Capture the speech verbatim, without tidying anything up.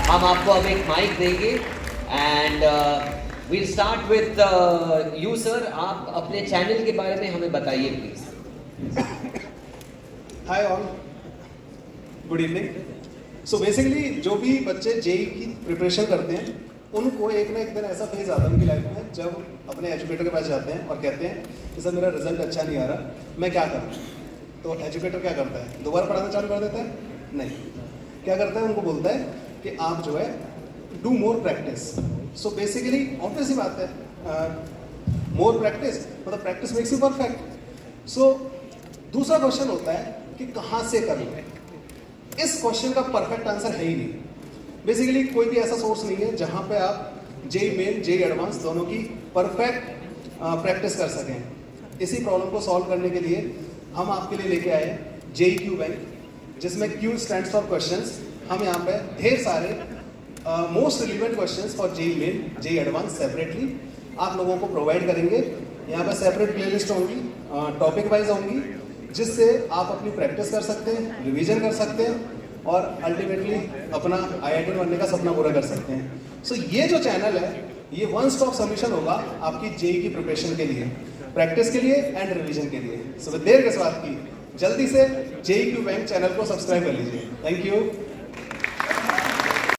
हम आपको अब एक माइक देंगे and we'll start with you sir. आप अपने चैनल के बारे में हमें बताइए please. Hi all, good evening. So basically जो भी बच्चे जेई की प्रिपरेशन करते हैं उनको एक ना एक दिन ऐसा फेज आता है उनकी लाइफ में जब अपने एजुकेटर के पास जाते हैं और कहते हैं कि सर मेरा रिजल्ट अच्छा नहीं आ रहा, मैं क्या करूँ। तो एजुकेटर क्या करता है, दोबारा पढ़ाना चालू कर देता है? नहीं, क्या करता है, उनको बोलता है कि आप जो है do more practice. So basically obvious ही बात है, मोर प्रैक्टिस मतलब practice makes you perfect. So दूसरा क्वेश्चन होता है कि कहाँ से करूँ। इस क्वेश्चन का परफेक्ट आंसर है ही नहीं। बेसिकली कोई भी ऐसा सोर्स नहीं है जहाँ पे आप जेई मेन जेई एडवांस दोनों की परफेक्ट प्रैक्टिस कर सकें। इसी प्रॉब्लम को सॉल्व करने के लिए हम आपके लिए लेके आए जेई क्यू बैंक, जिसमें क्यू स्टैंड्स फॉर क्वेश्चंस। हम यहाँ पे ढेर सारे most relevant questions for JEE Main JEE Advance separately आप लोगों को प्रोवाइड करेंगे। यहाँ पे सेपरेट प्लेलिस्ट होंगी, टॉपिक वाइज होंगी, जिससे आप अपनी प्रैक्टिस कर सकते हैं, रिवीजन कर सकते हैं और अल्टीमेटली अपना आईआईटी बनने का सपना पूरा कर सकते हैं। सो so, ये जो चैनल है ये वन स्टॉप सॉल्यूशन होगा आपकी जेई की प्रिपरेशन के लिए, प्रैक्टिस के लिए एंड रिवीजन के लिए। सो so, देर किस बात की, जल्दी से जेई क्यू बैंक चैनल को सब्सक्राइब कर लीजिए। Thank you.